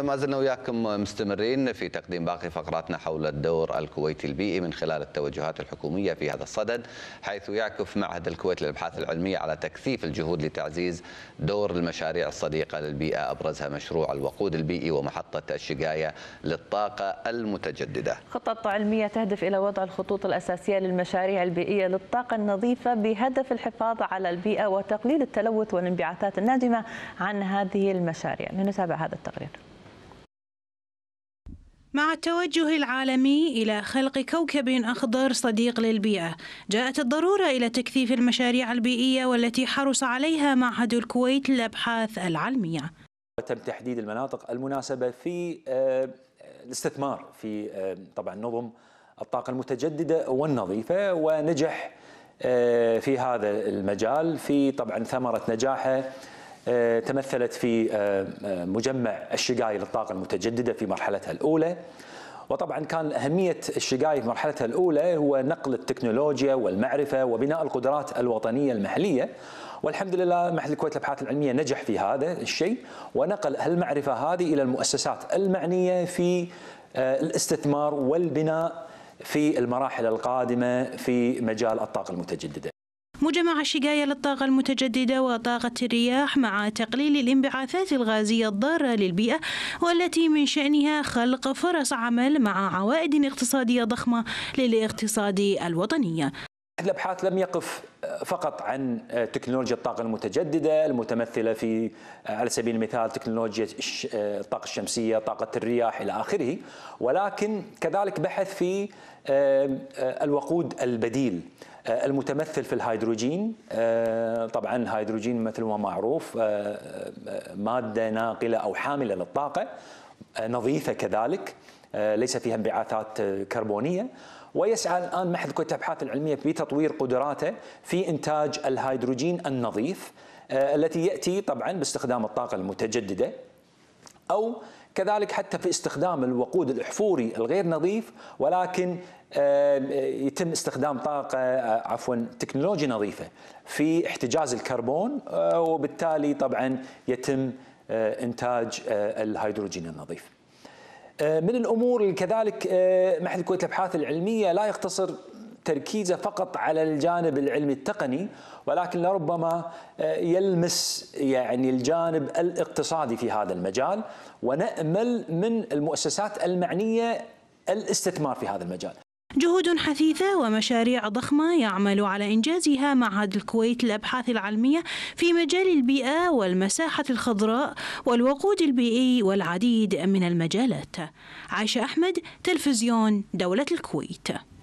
ما زلنا وياكم مستمرين في تقديم باقي فقراتنا حول الدور الكويتي البيئي من خلال التوجهات الحكومية في هذا الصدد، حيث يعكف معهد الكويت للأبحاث العلمية على تكثيف الجهود لتعزيز دور المشاريع الصديقة للبيئة، أبرزها مشروع الوقود البيئي ومحطة الشقاية للطاقة المتجددة. خطة علمية تهدف إلى وضع الخطوط الأساسية للمشاريع البيئية للطاقة النظيفة بهدف الحفاظ على البيئة وتقليل التلوث والانبعاثات الناتجة عن هذه المشاريع. لنتابع هذا التقرير. مع التوجه العالمي إلى خلق كوكب أخضر صديق للبيئة، جاءت الضرورة إلى تكثيف المشاريع البيئية والتي حرص عليها معهد الكويت للأبحاث العلمية. تم تحديد المناطق المناسبة في الاستثمار في طبعا نظم الطاقة المتجددة والنظيفة، ونجح في هذا المجال. في طبعا ثمرة نجاحه تمثلت في مجمع الشقاية للطاقة المتجددة في مرحلتها الأولى. وطبعا كان أهمية الشقاية في مرحلتها الأولى هو نقل التكنولوجيا والمعرفة وبناء القدرات الوطنية المحلية، والحمد لله معهد الكويت للأبحاث العلمية نجح في هذا الشيء، ونقل المعرفة هذه إلى المؤسسات المعنية في الاستثمار والبناء في المراحل القادمة في مجال الطاقة المتجددة. مجمع الشقاية للطاقة المتجددة وطاقة الرياح مع تقليل الانبعاثات الغازية الضارة للبيئة، والتي من شأنها خلق فرص عمل مع عوائد اقتصادية ضخمة للاقتصاد الوطني. معهد الأبحاث لم يقف فقط عن تكنولوجيا الطاقة المتجددة المتمثلة في على سبيل المثال تكنولوجيا الطاقة الشمسية، طاقة الرياح إلى آخره، ولكن كذلك بحث في الوقود البديل المتمثل في الهيدروجين. طبعا الهيدروجين مثل ما معروف مادة ناقلة أو حاملة للطاقة، نظيفة كذلك، ليس فيها انبعاثات كربونية، ويسعى الآن معهد الكويت للأبحاث العلمية بتطوير قدراته في إنتاج الهيدروجين النظيف التي يأتي طبعا باستخدام الطاقة المتجددة، أو كذلك حتى في استخدام الوقود الأحفوري الغير نظيف، ولكن يتم استخدام تكنولوجيا نظيفة في احتجاز الكربون، وبالتالي طبعا يتم إنتاج الهيدروجين النظيف. من الأمور اللي كذلك معهد الكويت للأبحاث العلمية لا يقتصر تركيزه فقط على الجانب العلمي التقني، ولكن لربما يلمس يعني الجانب الاقتصادي في هذا المجال، ونأمل من المؤسسات المعنية الاستثمار في هذا المجال. جهود حثيثة ومشاريع ضخمة يعمل على إنجازها معهد الكويت للأبحاث العلمية في مجال البيئة والمساحة الخضراء والوقود البيئي والعديد من المجالات. عائشة أحمد، تلفزيون دولة الكويت.